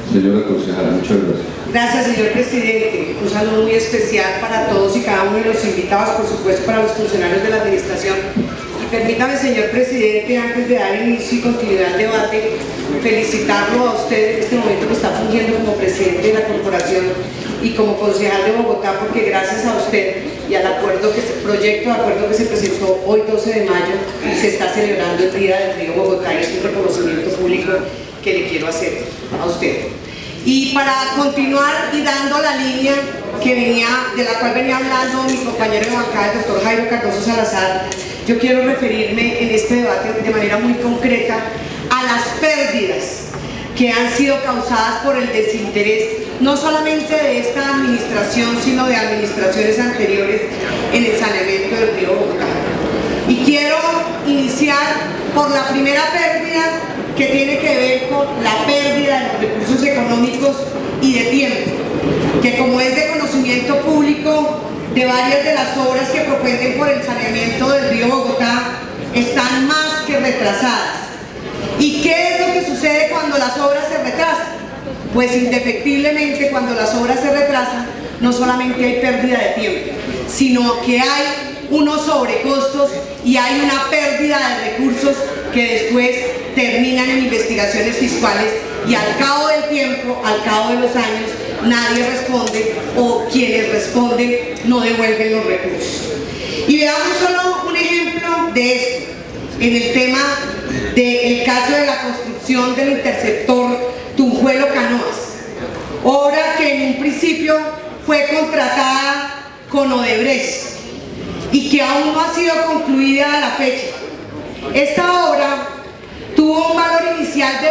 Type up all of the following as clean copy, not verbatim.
Señora concejala, muchas gracias. Gracias, señor presidente. Un saludo muy especial para todos y cada uno de los invitados, por supuesto para los funcionarios de la administración. Y permítame, señor presidente, antes de dar inicio y continuidad al debate, felicitarlo a usted en este momento que está fungiendo como presidente de la corporación y como concejal de Bogotá, porque gracias a usted y al proyecto de acuerdo que se presentó hoy 12 de mayo, se está celebrando el Día del Río Bogotá, y es un reconocimiento público que le quiero hacer a usted. Y para continuar y dando la línea de la cual venía hablando mi compañero de bancada, el doctor Jairo Cardoso Salazar, yo quiero referirme en este debate de manera muy concreta a las pérdidas que han sido causadas por el desinterés, no solamente de esta administración, sino de administraciones anteriores en el saneamiento del río Bogotá. Y quiero iniciar por la primera pérdida, que tiene que ver con la pérdida de los recursos económicos y de tiempo, que como es de conocimiento público, de varias de las obras que propenden por el saneamiento del río Bogotá están más que retrasadas. ¿Y qué es lo que sucede cuando las obras se retrasan? Pues indefectiblemente, cuando las obras se retrasan, no solamente hay pérdida de tiempo, sino que hay unos sobrecostos y hay una pérdida de recursos que después terminan en investigaciones fiscales, y al cabo del tiempo, al cabo de los años, nadie responde, o quienes responden no devuelven los recursos. Y veamos solo un ejemplo de esto en el tema del caso de la construcción del interceptor Tunjuelo-Canoas, obra que en un principio fue contratada con Odebrecht y que aún no ha sido concluida a la fecha. Esta obra tuvo un valor inicial de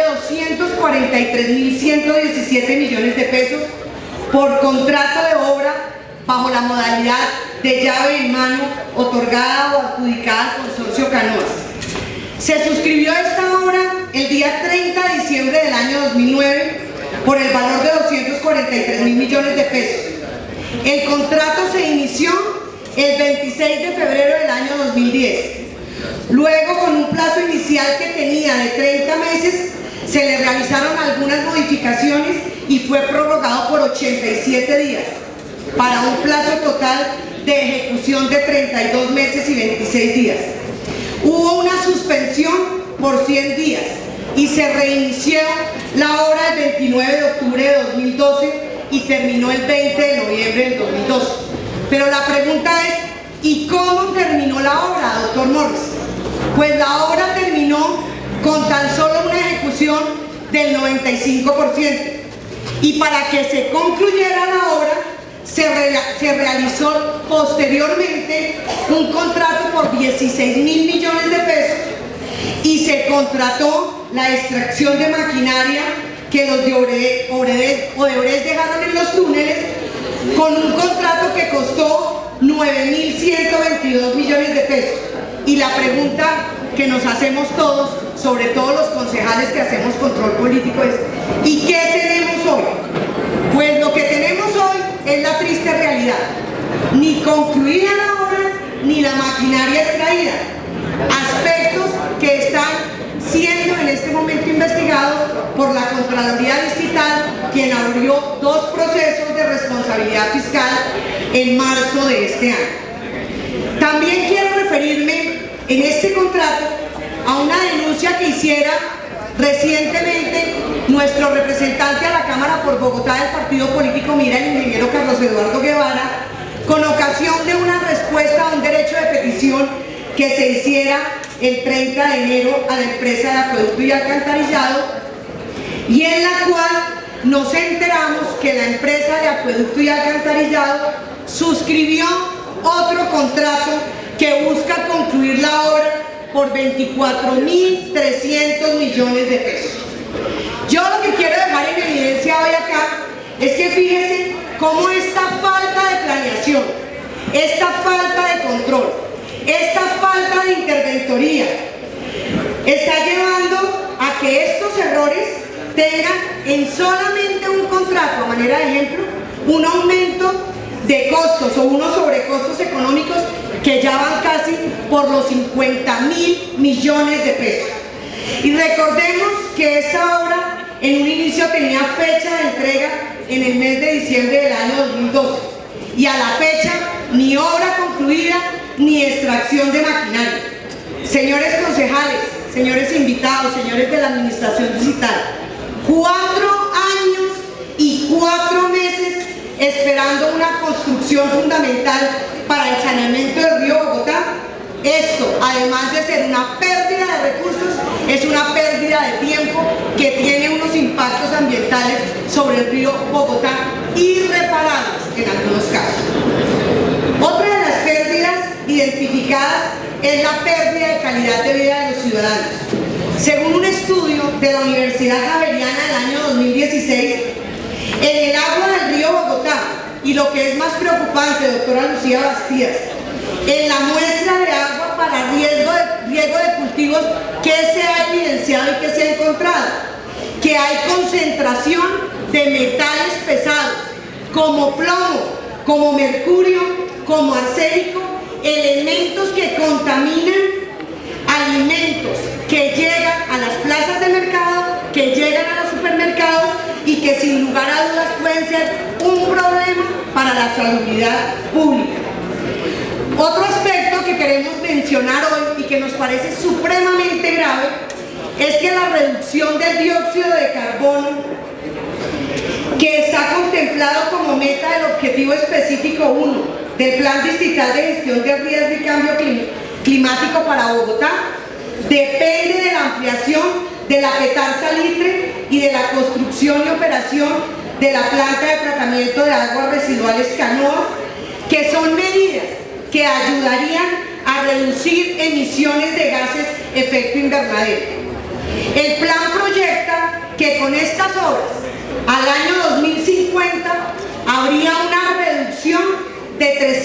243.117 millones de pesos por contrato de obra bajo la modalidad de llave en mano otorgada o adjudicada al consorcio Canoas. Se suscribió esta obra el día 30 de diciembre del año 2009 por el valor de 243.000 millones de pesos. El contrato se inició el 26 de febrero del año 2010. Luego, con un plazo inicial que tenía de 30 meses, se le realizaron algunas modificaciones y fue prorrogado por 87 días, para un plazo total de ejecución de 32 meses y 26 días. Hubo una suspensión por 100 días y se reinició la obra el 29 de octubre de 2012 y terminó el 20 de noviembre del 2012. Pero la pregunta es, ¿y cómo terminó la obra, doctor Morris? Pues la obra terminó con tan solo una ejecución del 95%. Y para que se concluyera la obra, se realizó posteriormente un contrato por 16.000 millones de pesos y se contrató la extracción de maquinaria que los de Odebrecht dejaron en los túneles, con un contrato que costó 9.122 millones de pesos. Y la pregunta que nos hacemos todos, sobre todo los concejales que hacemos control político, es ¿y qué tenemos hoy? Pues lo que tenemos hoy es la triste realidad: ni concluida la obra, ni la maquinaria extraída. Aspectos que están siendo en este momento investigados por la Contraloría Distrital, quien abrió 2 procesos de responsabilidad fiscal en marzo de este año. También quiero referirme en este contrato a una denuncia que hiciera recientemente nuestro representante a la Cámara por Bogotá del partido político Mira, el ingeniero Carlos Eduardo Guevara, con ocasión de una respuesta a un derecho de petición que se hiciera el 30 de enero a la empresa de acueducto y alcantarillado, y en la cual nos enteramos que la empresa de acueducto y alcantarillado suscribió otro contrato que busca concluir la obra por 24.300 millones de pesos. Yo lo que quiero dejar en evidencia hoy acá es que fíjense cómo esta falta de planeación, esta falta de control, esta falta de interventoría está llevando a que estos errores tengan en solamente un contrato, a manera de ejemplo, un aumento de costos o unos sobrecostos económicos que ya van casi por los 50.000 millones de pesos. Y recordemos que esa obra en un inicio tenía fecha de entrega en el mes de diciembre del año 2012 y a la fecha ni obra concluida ni extracción de maquinaria. Señores concejales, señores invitados, señores de la administración distrital, 4 años y 4 meses esperando una construcción fundamental para el saneamiento del río Bogotá. Esto, además de ser una pérdida de recursos, es una pérdida de tiempo que tiene unos impactos ambientales sobre el río Bogotá irreparables en algunos casos. Otra de las pérdidas identificadas es la pérdida de calidad de vida de los ciudadanos. Según un estudio de la Universidad Javeriana del año 2016, en el agua del río Bogotá, y lo que es más preocupante, doctora Lucía Bastidas, en la muestra de agua para riego de cultivos, ¿qué se ha evidenciado y qué se ha encontrado? Que hay concentración de metales pesados, como plomo, como mercurio, como arsénico, elementos que contaminan alimentos que llegan a las plazas de mercado, que llegan a los supermercados y que sin lugar a dudas pueden ser un problema para la salubridad pública. Otro aspecto que queremos mencionar hoy y que nos parece supremamente grave es que la reducción del dióxido de carbono, que está contemplado como meta del objetivo específico 1 del Plan Distrital de Gestión de Riesgo y Cambio Climático para Bogotá, depende de la ampliación de la Petar Salitre y de la construcción y operación de la planta de tratamiento de aguas residuales Canoas, que son medidas que ayudarían a reducir emisiones de gases efecto invernadero. El plan proyecta que con estas obras, al año 2050, habría una reducción de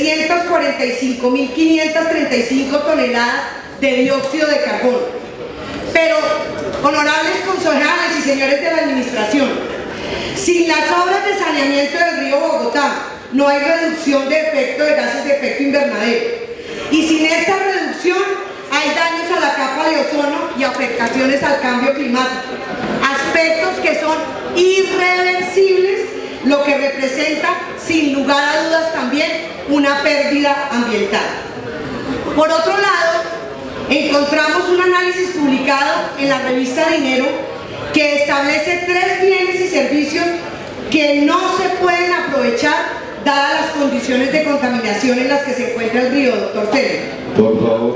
345.535 toneladas de dióxido de carbono. Pero, honorables concejales y señores de la administración, sin las obras de saneamiento del río Bogotá, no hay reducción de efecto de gases de efecto invernadero. Y sin esta reducción hay daños a la capa de ozono y afectaciones al cambio climático. Aspectos que son irreversibles, lo que representa sin lugar a dudas también una pérdida ambiental. Por otro lado, encontramos un análisis publicado en la revista Dinero que establece 3 bienes y servicios que no se pueden aprovechar dadas las condiciones de contaminación en las que se encuentra el río, doctor Celia. Por favor.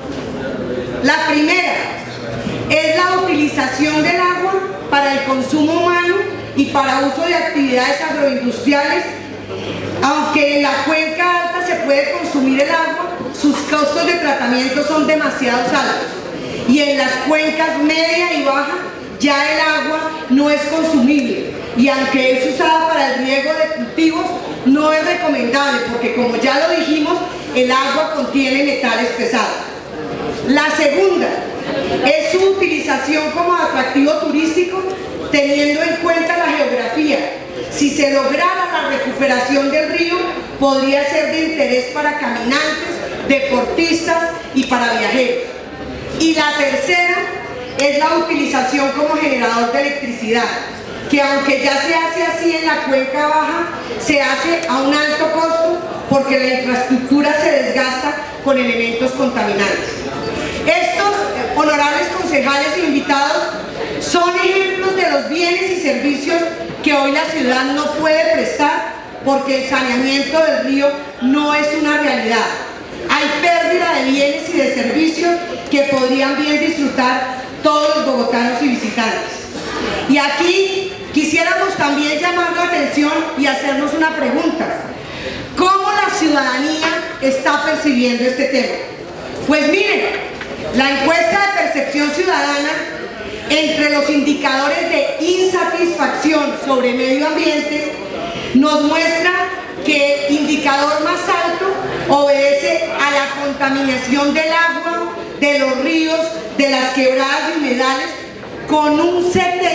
La primera es la utilización del agua para el consumo humano y para uso de actividades agroindustriales. Aunque en la cuenca alta se puede consumir el agua, sus costos de tratamiento son demasiado altos. Y en las cuencas media y baja ya el agua no es consumible. Y aunque es usada para el riego de cultivos, no es recomendable porque, como ya lo dijimos, el agua contiene metales pesados. La segunda es su utilización como atractivo turístico, teniendo en cuenta la geografía. Si se lograra la recuperación del río, podría ser de interés para caminantes, deportistas y para viajeros. Y la tercera es la utilización como generador de electricidad, que aunque ya se hace así en la cuenca baja, se hace a un alto costo porque la infraestructura se desgasta con elementos contaminantes. Estos honorables concejales e invitados son ejemplos de los bienes y servicios que hoy la ciudad no puede prestar porque el saneamiento del río no es una realidad. Hay pérdida de bienes y de servicios que podrían bien disfrutar todos los bogotanos y visitantes. Y aquí quisiéramos también llamar la atención y hacernos una pregunta. ¿Cómo la ciudadanía está percibiendo este tema? Pues miren, la encuesta de percepción ciudadana entre los indicadores de insatisfacción sobre medio ambiente nos muestra que el indicador más alto obedece a la contaminación del agua, de los ríos, de las quebradas y humedales, con un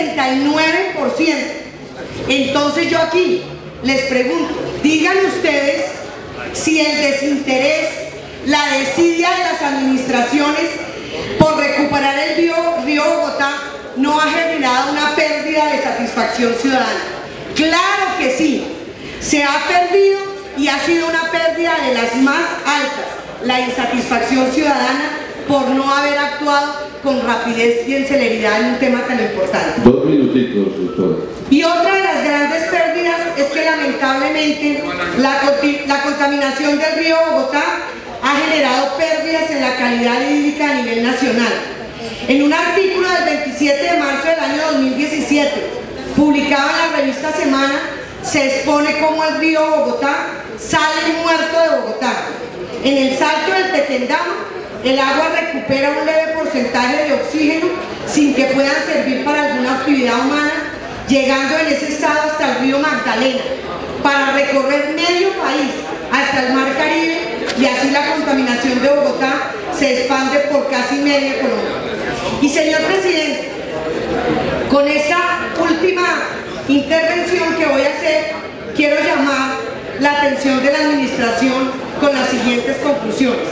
79%. Entonces yo aquí les pregunto, digan ustedes si el desinterés, la desidia de las administraciones por recuperar el río Bogotá no ha generado una pérdida de insatisfacción ciudadana. Claro que sí, se ha perdido y ha sido una pérdida de las más altas, la insatisfacción ciudadana por no haber actuado con rapidez y en celeridad en un tema tan importante. 2 minutitos, doctora. Y otra de las grandes pérdidas es que lamentablemente la contaminación del río Bogotá ha generado pérdidas en la calidad hídrica a nivel nacional. En un artículo del 27 de marzo del año 2017, publicado en la revista Semana, se expone cómo el río Bogotá sale muerto de Bogotá. En el Salto del Tequendama, el agua recupera un leve porcentaje de oxígeno sin que puedan servir para alguna actividad humana, llegando en ese estado hasta el río Magdalena, para recorrer medio país hasta el mar Caribe, y así la contaminación de Bogotá se expande por casi media Colombia. Y señor presidente, con esta última intervención que voy a hacer, quiero llamar la atención de la administración con las siguientes conclusiones.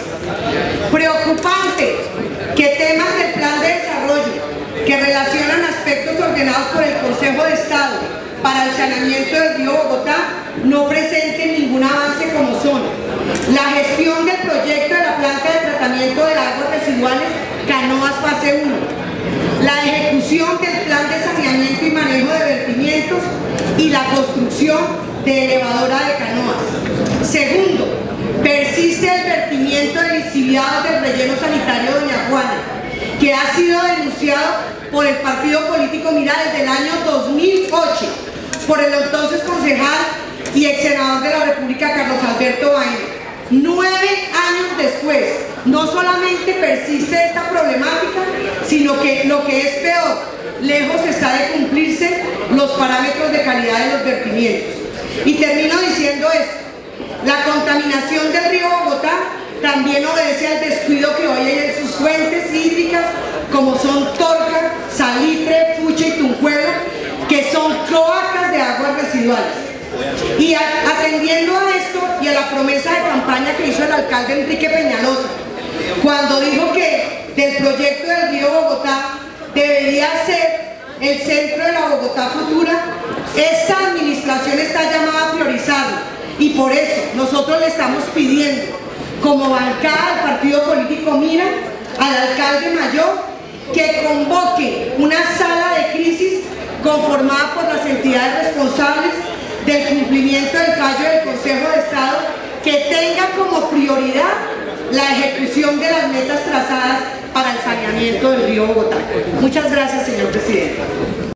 Preocupante que temas del plan de desarrollo que relacionan aspectos ordenados por el Consejo de Estado para el saneamiento del río Bogotá no presenten ningún avance, como son la gestión del proyecto de la planta de tratamiento de aguas residuales Canoas fase 1, la ejecución del plan de saneamiento y manejo de vertimientos y la construcción de elevadora de Canoas. Segundo, persiste el vertimiento de lisiviados del relleno sanitario Doña Juana, que ha sido denunciado por el partido político Mira desde el año 2008 por el entonces concejal y ex senador de la República Carlos Alberto Baena. 9 años después, no solamente persiste esta problemática, sino que lo que es peor, lejos está de cumplirse los parámetros de calidad de los vertimientos. Y termino diciendo esto: la contaminación del río Bogotá también obedece al descuido que hoy hay en sus fuentes hídricas, como son Torca, Salitre, Fucha y Tunjuelo, que son cloacas de aguas residuales. Y atendiendo a esto y a la promesa de campaña que hizo el alcalde Enrique Peñalosa, cuando dijo que del proyecto del río Bogotá debería ser el centro de la Bogotá futura, esta administración está llamada a priorizarlo, y por eso nosotros le estamos pidiendo, como bancada del partido político Mira, al alcalde mayor que convoque una sala de crisis conformada por las entidades responsables del cumplimiento del fallo del Consejo de Estado, que tenga como prioridad la ejecución de las metas trazadas para el saneamiento del río Bogotá. Muchas gracias, señor presidente.